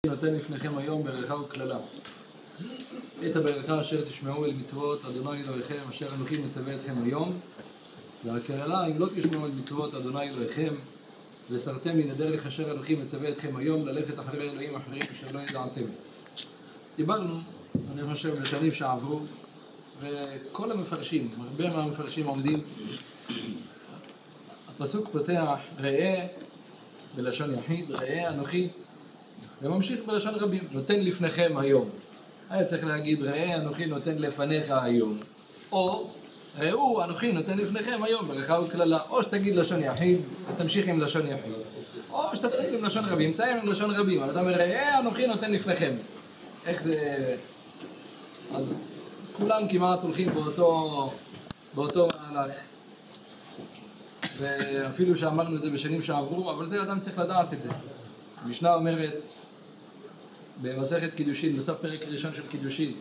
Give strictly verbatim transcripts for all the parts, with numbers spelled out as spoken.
נותן לפניכם היום ברכה וקללה. את הברכה אשר תשמעו אל מצוות אדוני אלוהיכם אשר אנוכי מצווה אתכם היום, והקללה אם לא תשמעו אל מצוות אדוני אלוהיכם וסרתם מן הדרך אשר אנוכי מצווה אתכם היום ללכת אחרי אלוהים אחרים אשר לא ידעתם. דיברנו, אני חושב, בשנים שעברו, וכל המפרשים, הרבה מהמפרשים עומדים, הפסוק פותח ראה בלשון יחיד, ראה אנוכי, וממשיך בלשון רבים, נותן לפניכם היום. היה צריך להגיד ראה אנוכי נותן לפניך היום, או ראו אנוכי נותן לפניכם היום ברכה וקללה, או שתגיד לשון יחיד ותמשיך עם לשון יחיד, או שתתחיל עם לשון רבים, תסיים עם לשון רבים, אבל אתה אומר ראה אנוכי נותן לפניכם. איך זה? אז כולם כמעט הולכים באותו, באותו מהלך, ואפילו שאמרנו את זה בשנים שעברו, אבל זה אדם צריך לדעת את זה. המשנה אומרת במסכת קידושין, בסוף פרק ראשון של קידושין,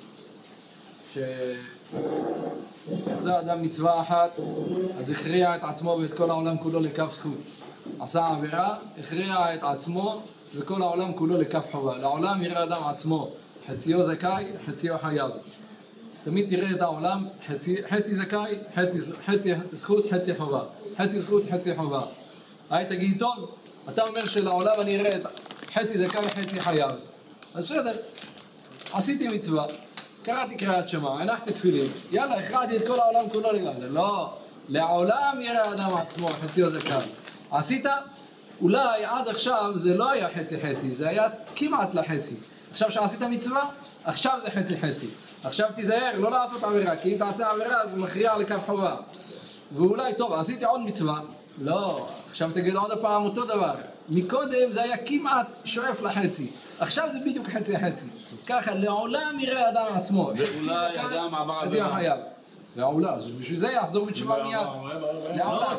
שעשה אדם מצווה אחת, אז הכריע את עצמו ואת כל העולם כולו לכף זכות. עשה עבירה, הכריע את עצמו וכל העולם כולו לכף חובה. לעולם יראה אדם עצמו, חציו זכאי, חציו חייב. תמיד תראה את העולם, חצי, חצי זכאי, חצי, חצי זכות, חצי חובה. חצי זכות, חצי חובה. היי תגיד, טוב, אתה אומר שלעולם אני אראה את חצי זכאי, חצי חייב. אז בסדר, עשיתי מצווה, קראתי קריאת שמע, הנחתי תפילין, יאללה, הכרעתי את כל העולם כולו לגמרי. לא, לעולם יראה אדם עצמו, חציו זכאי. עשית? אולי עד עכשיו זה לא היה חצי חצי, זה היה כמעט לחצי. עכשיו שעשית מצווה, עכשיו זה חצי חצי. עכשיו תיזהר, לא לעשות עבירה, כי אם תעשה עבירה זה מכריע לכף חובה. ואולי, טוב, עשיתי עוד מצווה, לא, עכשיו תגיד עוד הפעם אותו דבר. מקודם זה היה כמעט שואף לחצי, עכשיו זה בדיוק חצי חצי. ככה, לעולם יראה אדם עצמו. ואולי אדם עבר עבירה. לעולם, בשביל זה יחזור בתשובה מיד. לעולם,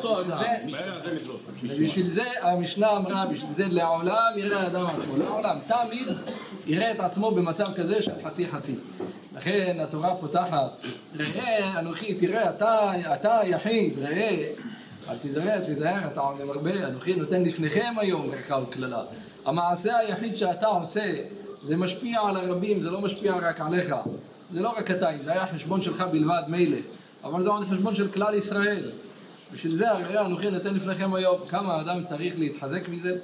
בשביל זה המשנה אמרה, בשביל זה לעולם יראה אדם עצמו. לעולם, תמיד יראה את עצמו במצב כזה של חצי חצי. לכן התורה פותחת, ראה אנוכי, תראה, אתה, אתה יחיד, ראה, אל תיזהר, תיזהר, אתה עונה הרבה, אנוכי נותן לפניכם היום ברכה וקללה. המעשה היחיד שאתה עושה, זה משפיע על הרבים, זה לא משפיע רק עליך. זה לא רק אתה, אם זה היה חשבון שלך בלבד, מילא, אבל זה עוד חשבון של כלל ישראל. בשביל זה, ראה אנוכי נותן לפניכם היום. כמה האדם צריך להתחזק מזה?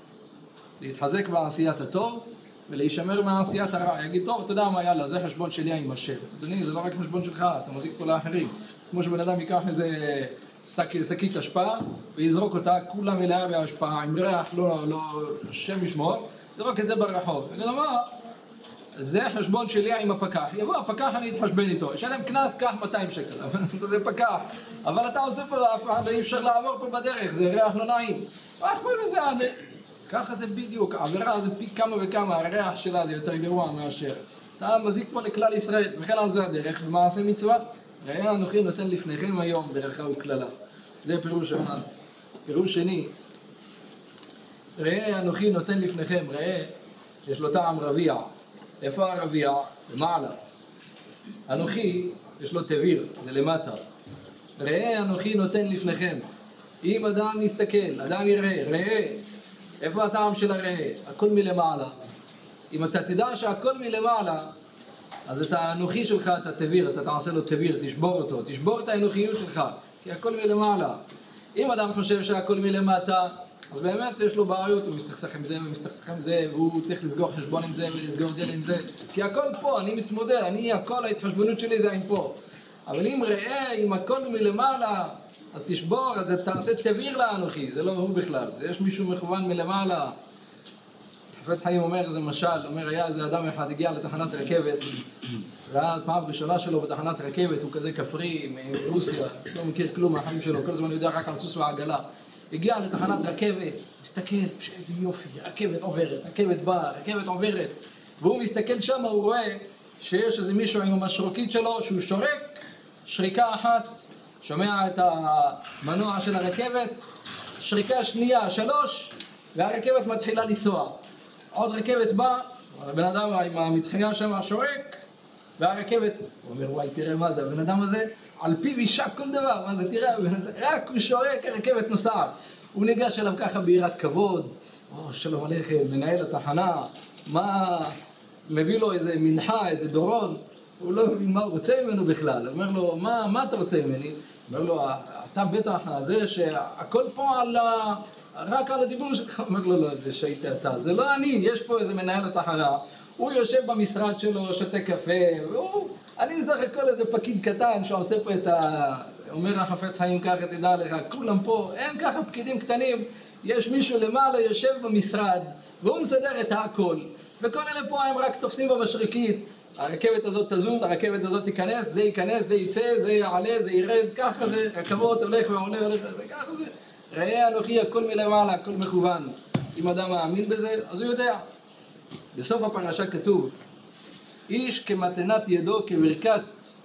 להתחזק בעשיית הטוב, ולהישמר מעשיית הרע. יגיד, טוב, אתה יודע מה, יאללה, זה חשבון שלי עם השם. אדוני, זה לא רק חשבון שלך, אתה מזיק פה לאחרים. כמו שבן אדם ייקח איזה שקית השפעה, ויזרוק אותה, כולה מלאה בהשפעה, עם ריח, לא, לא, שם ישמור, יזרוק את זה ברחוב. יגיד, מה? זה חשבון שלי עם הפקח. יבוא הפקח, אני אתחשבן איתו. ישלם קנס, קח מאתיים שקל. זה פקח. אבל אתה עושה פה, אף אחד לא אי אפשר לעבור פה בדרך, זה ריח לא נעים. ככה זה בדיוק, העבירה זה פי כמה וכמה, הריח שלה זה יותר גרוע מאשר. אתה מזיק פה לכלל ישראל, וכן על זה הדרך, במעשה מצווה, ראה אנוכי נותן לפניכם היום ברכה וקללה. זה פירוש אחד. פירוש שני, ראה אנוכי נותן לפניכם, ראה, יש לו טעם רביע. איפה הרביע? למעלה. אנוכי, יש לו תביר, זה למטה. ראה אנוכי נותן לפניכם. אם אדם מסתכל, אדם יראה, ראה, איפה הטעם של הראה? הכל מלמעלה. אם אתה תדע שהכל מלמעלה, אז את האנוכי שלך אתה תביר, אתה תעשה לו תביר, תשבור אותו, תשבור את האנוכיות שלך, כי הכל מלמעלה. אם אדם חושב שהכל מלמטה, אז באמת יש לו בעיות, הוא מסתכסך עם זה ומסתכסך עם זה, והוא צריך לסגור חשבון עם זה ולסגור דל עם זה, כי הכל פה, אני מתמודד, אני, הכל ההתחשבנות שלי זה עם פה. אבל אם ראה, אם הכל מלמעלה, אז תשבור, אז תעשה תביר לאנוכי, זה לא הוא בכלל, זה יש מישהו מכוון מלמעלה. חפץ חיים אומר, זה משל, אומר, היה איזה אדם אחד, הגיע לתחנת רכבת, ראה פעם ראשונה שלו בתחנת רכבת, הוא כזה כפרי, מרוסיה, לא מכיר כלום מהחיים שלו, כל הזמן יודע רק על סוס ועגלה. הגיע לתחנת רכבת, מסתכל, איזה יופי, רכבת עוברת, רכבת באה, רכבת עוברת, והוא מסתכל שם, הוא רואה שיש איזה מישהו עם המשרוקית שלו, שהוא שורק, שריקה אחת, שומע את המנוע של הרכבת, שריקה שנייה, שלוש, והרכבת מתחילה לנסוע. עוד רכבת באה, הבן אדם עם המצחייה שם שורק, והרכבת, הוא אומר, וואי, תראה מה זה, הבן אדם הזה, על פיו יישק כל דבר, מה זה, תראה, רק הוא שורק, הרכבת נוסעת. הוא ניגש אליו ככה ביראת כבוד, או שלום עליכם, מנהל התחנה, מה, מביא לו איזה מנחה, איזה דורון, הוא לא מבין מה הוא רוצה ממנו בכלל. הוא אומר לו, מה, מה אתה רוצה ממני? הוא אומר לו, אתה בטח זה שהכל פה על ה... רק על הדיבור שלך. אומר לו, לא, זה שהייתי אתה, זה לא אני, יש פה איזה מנהל התחנה, הוא יושב במשרד שלו, שותה קפה, והוא, אני סך הכל איזה פקיד קטן שעושה פה את ה... אומר החפץ חיים ככה, תדע לך, כולם פה, אין ככה פקידים קטנים, יש מישהו למעלה יושב במשרד, והוא מסדר את הכל, וכל אלה פה הם רק תופסים במשריקית, הרכבת הזאת תזוז, הרכבת הזאת תיכנס, זה ייכנס, זה יצא, זה יעלה, זה ירד, ככה זה, רכבות הולך ועולה, הולך, ככה זה. ראה אנוכי, הכל מלמעלה, הכל מכוון. אם אדם מאמין בזה, אז הוא יודע. בסוף הפרשה כתוב, איש כמתנת ידו כברכת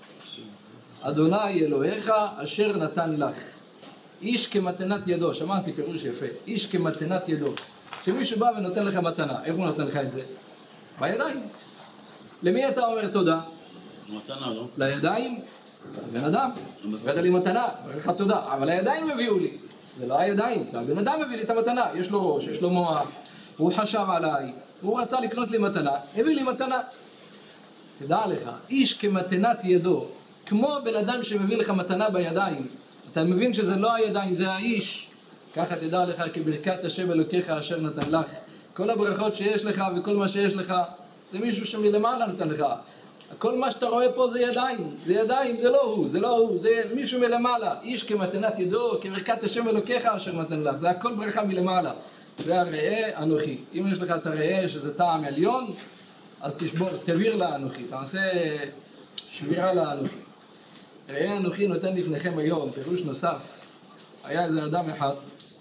אדוני אלוהיך אשר נתן לך. איש כמתנת ידו, שמעתי פירוש יפה, איש כמתנת ידו. כשמישהו בא ונותן לך מתנה, איך הוא נותן לך את זה? בידיים. למי אתה אומר תודה? מתנה, לא? לידיים, בן אדם. הבאת לי מתנה, אומר לך תודה, אבל הידיים הביאו לי. זה לא הידיים, זה הבן אדם הביא לי את המתנה, יש לו ראש, יש לו מוח, הוא חשב עליי, הוא רצה לקנות לי מתנה, הביא לי מתנה. תדע לך, איש כמתנת ידו, כמו בן אדם שמביא לך מתנה בידיים, אתה מבין שזה לא הידיים, זה האיש. ככה תדע לך כברכת השם אלוקיך אשר נתן לך. כל הברכות שיש לך וכל מה שיש לך, זה מישהו שמלמעלה נתן לך. כל מה שאתה רואה פה זה ידיים, זה ידיים, זה לא הוא, זה לא הוא, זה מישהו מלמעלה. איש כמתנת ידו, כברכת השם אלוקיך אשר נתן לך. זה הכל ברכה מלמעלה. זה הראה אנוכי. אם יש לך את הראה שזה טעם עליון, אז תשבור, תביר לאנוכי, תעשה שבירה לאנוכי. ראה אנוכי נותן לפניכם היום, פירוש נוסף. היה איזה אדם אחד,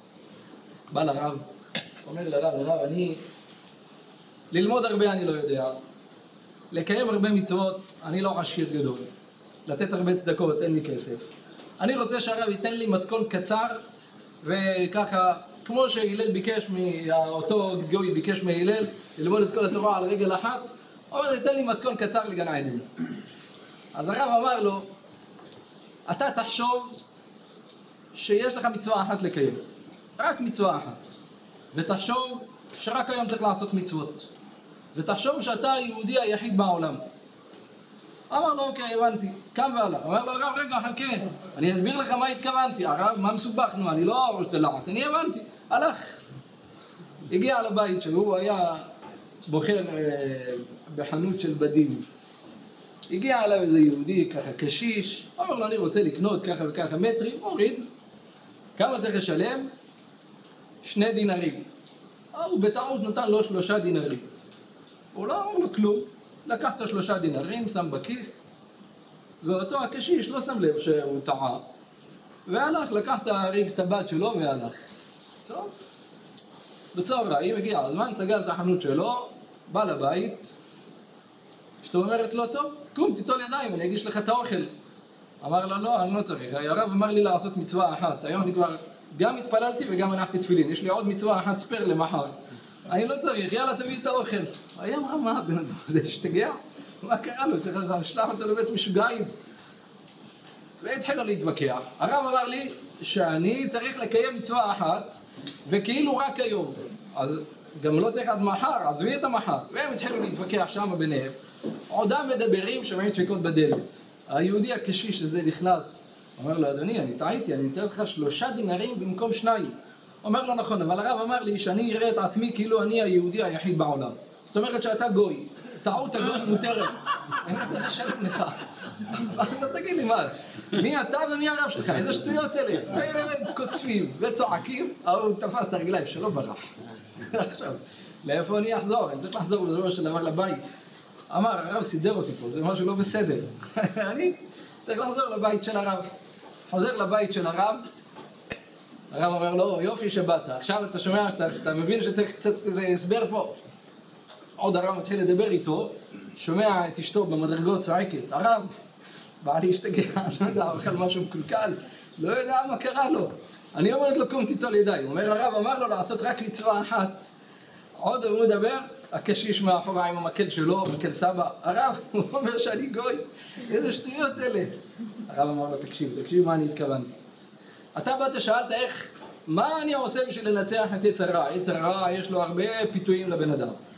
בא לרב, אומר לרב, לרב, אני, ללמוד הרבה אני לא יודע, לקיים הרבה מצוות, אני לא עשיר גדול, לתת הרבה צדקות, אין לי כסף. אני רוצה שהרב ייתן לי מתכון קצר, וככה, כמו שהילל ביקש, אותו גוי ביקש מהילל, ללמוד את כל התורה על רגל אחת, הוא אומר, ייתן לי מתכון קצר לגן עדן. אז הרב אמר לו, אתה תחשוב שיש לך מצווה אחת לקיים, רק מצווה אחת, ותחשוב שרק היום צריך לעשות מצוות, ותחשוב שאתה היהודי היחיד בעולם. אמר לו, אוקיי, הבנתי, קם והלך. אמר לו, הרב, רגע, חכה, אני אסביר לך מה התכוונתי. הרב, מה מסובכנו? אני לא ראש דלעת, אני הבנתי. הלך. הגיע לבית שלו, הוא היה בוחר אה, בחנות של בדים. הגיע אליו איזה יהודי, ככה קשיש, אמר לו, אני רוצה לקנות ככה וככה מטרים, הוריד. כמה צריך לשלם? שני דינרים. הוא בטעות נתן לו שלושה דינרים. הוא לא אמר לו כלום. לקח את השלושה דינרים, שם בכיס, ואותו הקשיש לא שם לב שהוא טעה, והלך, לקח את הריג, את הבת שלו והלך. טוב. בצהריים הגיע הזמן, סגר את החנות שלו, בא לבית, אשתו אומרת לו, טוב, קום, תיטול ידיים, אני אגיש לך את האוכל. אמר לה, לא, אני לא צריך. הרב אמר לי לעשות מצווה אחת. היום אני כבר גם התפללתי וגם הנחתי תפילין. יש לי עוד מצווה אחת ספר למחר. אני לא צריך, יאללה, תביא את האוכל. היה אמרה, מה, בן אדם הזה השתגע? מה קרה לו? צריך לשלח אותו לבית משוגעים. והתחילה להתווכח. הרב אמר לי שאני צריך לקיים מצווה אחת, וכאילו רק היום. אז גם לא צריך עד מחר, עזבי את המחר. והם התחילו להתווכח שם ביניהם. עודם מדברים, שומעים דפיקות בדלת. היהודי הקשיש הזה נכנס. אומר לו, אדוני, אני טעיתי, אני אתן לך שלושה דינרים במקום שניים. אומר לו, נכון, אבל הרב אמר לי שאני אראה את עצמי כאילו אני היהודי היחיד בעולם. זאת אומרת שאתה גוי. טעות הגוי מותרת. אני רוצה לשלם לך. לא תגיד לי מה, מי אתה ומי הרב שלך? איזה שטויות אלה? אלה קוצפים וצועקים, הוא תפס את הרגליים שלא ברח. עכשיו, לאיפה אני אחזור? אני צריך לחזור בסופו של דבר לבית. אמר, הרב סידר אותי פה, זה משהו לא בסדר. אני צריך לחזור לבית של הרב. חוזר לבית של הרב, הרב אומר לו, יופי שבאת, עכשיו אתה שומע שאתה, שאתה מבין שצריך קצת איזה הסבר פה. עוד הרב מתחיל לדבר איתו, שומע את אשתו במדרגות צועקת, הרב, בא לי השתגע, לא יודע, אוכל משהו מקולקל, לא יודע מה קרה לו. אני אומרת לו, קום תיטול ידיים. אומר הרב, אמר לו לעשות רק מצווה אחת. עוד הוא מדבר, הקשיש מאחורה עם המקל שלו, מקל סבא. הרב, הוא אומר שאני גוי, איזה שטויות אלה. הרב אמר לו, תקשיב, תקשיב מה אני התכוונתי. אתה באת שאלת איך, מה אני עושה בשביל לנצח את יצר רע? יצר רע יש לו הרבה פיתויים לבן אדם.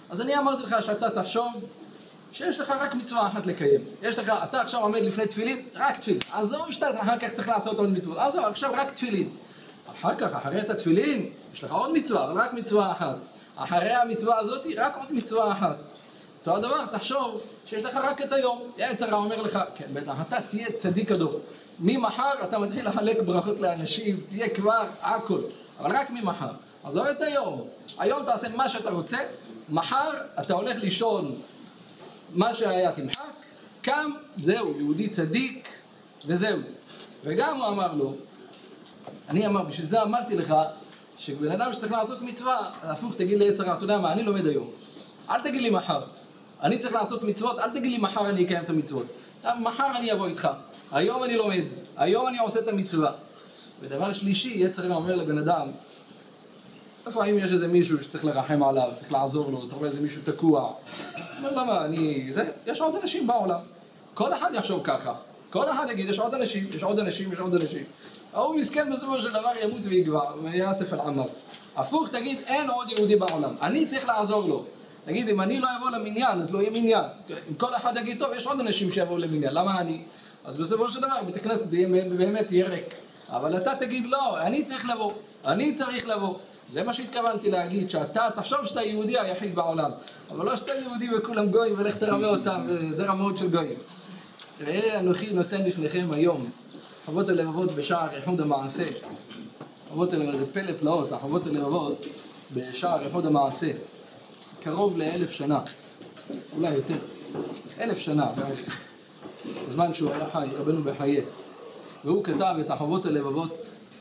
אז אני אמרתי לך שאתה תחשוב שיש לך רק מצווה אחת לקיים. יש לך, אתה עכשיו עומד לפני תפילין, רק תפילין. עזוב שאתה אחר כך צריך לעשות עוד מצוות. עזוב, עכשיו רק תפילין. אחר כך, אחרי את התפילין, יש לך עוד מצווה, אבל רק מצווה אחת. אחרי המצווה הזאת, רק עוד מצווה אחת. אותו הדבר, תחשוב שיש לך רק את היום. יצר הרע אומר לך, כן, בטח, אתה תהיה צדיק הדור. ממחר אתה מתחיל לחלק ברכות לאנשים, תהיה כבר הכל. אבל רק ממחר. עזוב את היום. היום תעשה מה שאתה רוצה, מחר אתה הולך לישון מה שהיה תמחק, קם, זהו, יהודי צדיק, וזהו. וגם הוא אמר לו, אני אמר, בשביל זה אמרתי לך, שבן אדם שצריך לעשות מצווה, הפוך תגיד לי יצר, אתה יודע מה, אני לומד היום. אל תגיד לי מחר. אני צריך לעשות מצוות, אל תגיד לי מחר אני אקיים את המצוות. מחר אני אבוא איתך. היום אני לומד, היום אני עושה את המצווה. ודבר שלישי, יצר אומר לבן אדם, איפה האם יש איזה מישהו שצריך לרחם עליו, צריך לעזור לו, אתה רואה איזה מישהו תקוע. אומר למה, אני, זה, יש עוד אנשים בעולם. כל אחד יחשוב ככה. כל אחד יגיד, יש עוד אנשים, יש עוד אנשים, יש עוד אנשים. הוא מסכן בסופו של דבר ימות ויגבר, ויאסף על עמיו. הפוך, תגיד, אין עוד יהודי בעולם. אני צריך לעזור לו. תגיד, אם אני לא אבוא למניין, אז לא יהיה מניין. אם כל אחד יגיד, טוב, יש עוד אנשים שיבואו למניין, למה אני? אז בסופו של דבר, בית הכנסת באמת יהיה ריק. אבל אתה תגיד, לא, אני צריך לבוא. אני צריך לבוא. זה מה שהתכוונתי להגיד, שאתה תחשוב שאתה יהודי היחיד בעולם, אבל לא שאתה יהודי וכולם גויים ולך תרמה אותם, זה רמאות של גויים. ראה אנוכי נותן לפניכם היום, חוות הלבבות בשער איחוד המעשה. חוות הלבבות, זה פלא פלאות, חוות הלבבות בשער איחוד המעשה. קרוב לאלף שנה, אולי יותר, אלף שנה בערך. הזמן שהוא היה חי, רבנו בחיי. והוא כתב את החוות הלבבות,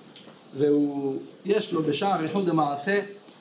ויש לו בשער איחוד המעשה,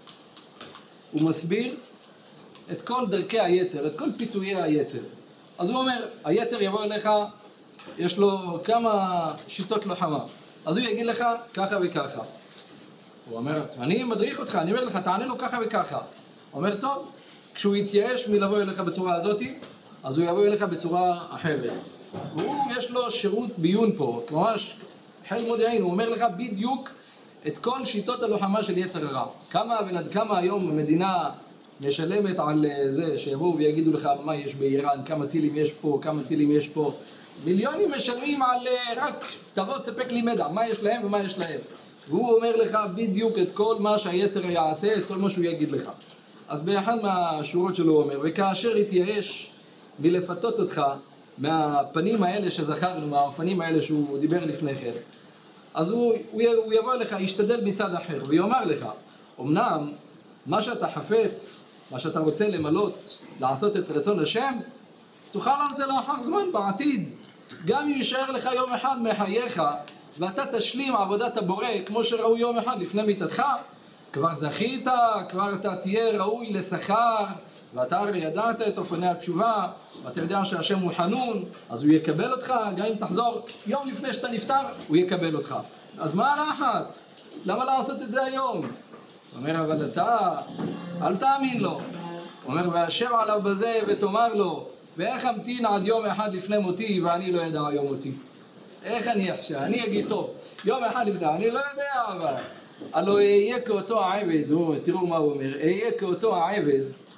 הוא מסביר את כל דרכי היצר, את כל פיתויי היצר. אז הוא אומר, היצר יבוא אליך, יש לו כמה שיטות לוחמה. אז הוא יגיד לך ככה וככה. הוא אומר, אני מדריך אותך, אני אומר לך, תענה לו ככה וככה. הוא אומר, טוב, כשהוא יתייאש מלבוא אליך בצורה הזאת, אז הוא יבוא אליך בצורה אחרת. והוא, יש לו שירות ביון פה, ממש חיל מודיעין, הוא אומר לך בדיוק את כל שיטות הלוחמה של יצר הרע. כמה ועד כמה היום המדינה משלמת על זה, שיבואו ויגידו לך מה יש באיראן, כמה טילים יש פה, כמה טילים יש פה. מיליונים משלמים על רק תבוא תספק לי מידע, מה יש להם ומה יש להם. והוא אומר לך בדיוק את כל מה שהיצר יעשה, את כל מה שהוא יגיד לך. אז באחד מהשורות שלו הוא אומר, וכאשר יתייאש מלפתות אותך מהפנים האלה שזכרנו, מהאופנים האלה שהוא דיבר לפני כן, אז הוא, הוא, הוא יבוא לך, ישתדל מצד אחר, ויאמר לך, אמנם מה שאתה חפץ, מה שאתה רוצה למלות, לעשות את רצון השם, תוכל על זה לאחר זמן בעתיד. גם אם יישאר לך יום אחד מחייך, ואתה תשלים עבודת הבורא, כמו שראוי יום אחד לפני מיתתך, כבר זכית, כבר אתה תהיה ראוי לשכר, ואתה הרי ידעת את אופני התשובה, ואתה יודע שהשם הוא חנון, אז הוא יקבל אותך, גם אם תחזור יום לפני שאתה נפטר, הוא יקבל אותך. אז מה הלחץ? למה לעשות את זה היום? הוא אומר, אבל אתה, אל תאמין לו. הוא אומר, ואשב עליו בזה ותאמר לו, ואיך אמתין עד יום אחד לפני מותי, ואני לא ידע יום מותי. איך אני אחשב? אני אגיד טוב, יום אחד לפני, אני לא יודע, אבל... הלוא אהיה כאותו העבד, תראו מה הוא אומר, אהיה כאותו העבד,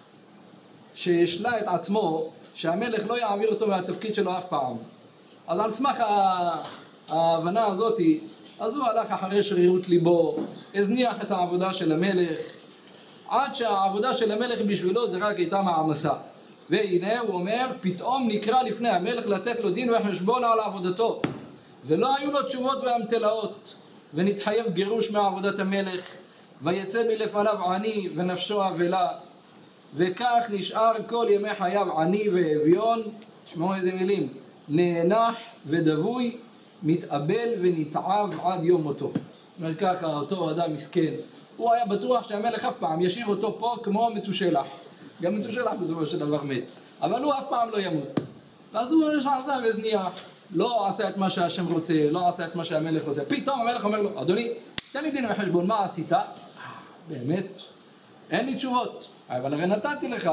שישלה את עצמו, שהמלך לא יעביר אותו מהתפקיד שלו אף פעם. אז על סמך ההבנה הזאת, אז הוא הלך אחרי שרירות ליבו, הזניח את העבודה של המלך, עד שהעבודה של המלך בשבילו זה רק הייתה מעמסה. והנה הוא אומר, פתאום נקרא לפני המלך לתת לו דין וחשבון על עבודתו, ולא היו לו תשובות והמתלאות, ונתחייב גירוש מעבודת המלך, ויצא מלפניו עני ונפשו אבלה, וכך נשאר כל ימי חייו עני ואביון, תשמעו איזה מילים, נאנח ודבוי, מתאבל ונתעב עד יום מותו. אומר ככה, אותו אדם מסכן, הוא היה בטוח שהמלך אף פעם ישאיר אותו פה כמו מתושלח, גם מתושלח בסופו של דבר מת, אבל הוא אף פעם לא ימות. ואז הוא עשה וזניח, לא עשה את מה שהשם רוצה, לא עשה את מה שהמלך רוצה. פתאום המלך אומר לו, אדוני, תן לי דין וחשבון, מה עשית? באמת, אין לי תשובות, אבל הרי נתתי לך.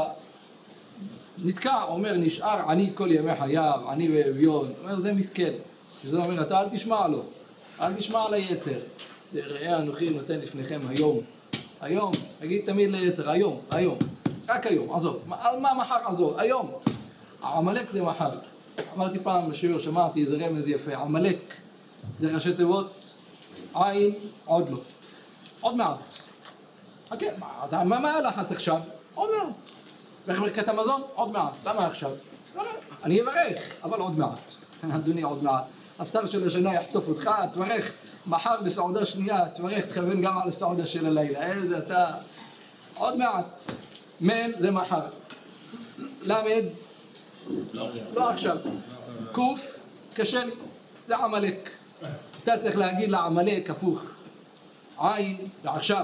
נתקע, אומר, נשאר עני כל ימי חייו, עני ואביון. אומר, זה מסכן. וזה אומר, אתה אל תשמע לו, אל תשמע על היצר. ראה אנוכי נותן לפניכם היום. היום, תגיד תמיד ליצר, היום, היום. רק היום, עזוב. מה, מה מחר עזוב? היום. עמלק זה מחר. אמרתי פעם בשיעור, שמעתי איזה רמז יפה. עמלק זה ראשי תיבות, עין, עוד לא. עוד מעט. אוקיי, אז מה, מה הלחץ עכשיו? עוד מעט. ואיך ברכת המזון? עוד מעט. למה עכשיו? לא, לא. אני אברך, אבל עוד מעט. אדוני, עוד מעט. השר של השנה יחטוף אותך, תברך מחר בסעודה שנייה, תברך, תכוון גם על הסעודה של הלילה. איזה אתה... עוד מעט. מם זה מחר. למד? לא עכשיו. קוף, קשה לי. זה עמלק. אתה צריך להגיד לעמלק הפוך. עין, לעכשיו.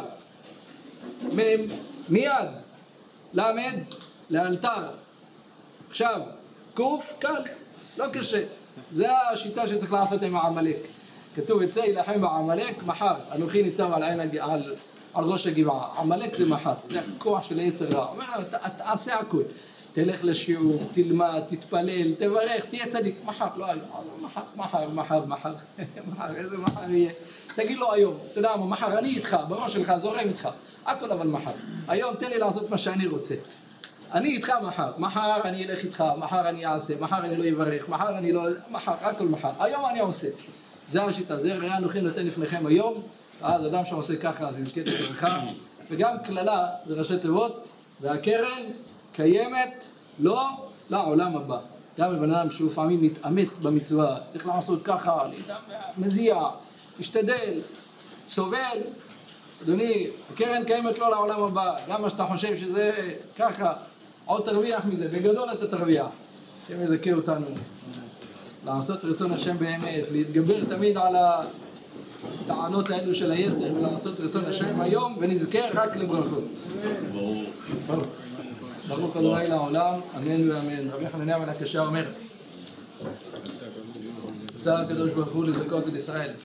מם, מיד. למד, לאלתר. עכשיו. קוף, קל. לא קשה. זה השיטה שצריך לעשות עם העמלק. כתוב יצא ילחם בעמלק מחר. אנוכי ניצב על, על, על, על ראש הגבעה. עמלק זה מחר. זה הכוח של היצר רע. אומר לו, תעשה הכל. תלך לשיעור, תלמד, תתפלל, תברך, תהיה צדיק. מחר, לא היום. מחר, מחר, מחר, מחר. מחר, איזה מחר יהיה? תגיד לו היום. אתה יודע מה, מחר אני איתך, בראש שלך, זורם איתך. הכל אבל מחר. היום תן לי לעשות מה שאני רוצה. אני איתך מחר. מחר אני אלך איתך, מחר אני אעשה, מחר אני לא אברך, מחר אני לא... מחר, הכל מחר. היום אני עושה. זה השיטה, זה ראה אנוכי נותן לפניכם היום. אז אדם שעושה ככה, אז יזכה את הברכה. וגם כללה, זה ראשי תיבות, והקרן קיימת לא לעולם הבא. גם לבן אדם שהוא לפעמים מתאמץ במצווה, צריך לעשות ככה, מזיע, משתדל, סובל. אדוני, הקרן קיימת לא לעולם הבא. גם מה שאתה חושב שזה ככה, עוד תרוויח מזה, בגדול אתה תרוויח. השם יזכה אותנו לעשות רצון השם באמת, להתגבר תמיד על הטענות האלו של היצר, ולעשות רצון השם היום, ונזכר רק לברכות. ברוך. ברוך. ברוך אדוני לעולם, אמן ואמן. רבי חנניה בן הקשה אומר, רצה הקדוש ברוך הוא לזכות את ישראל.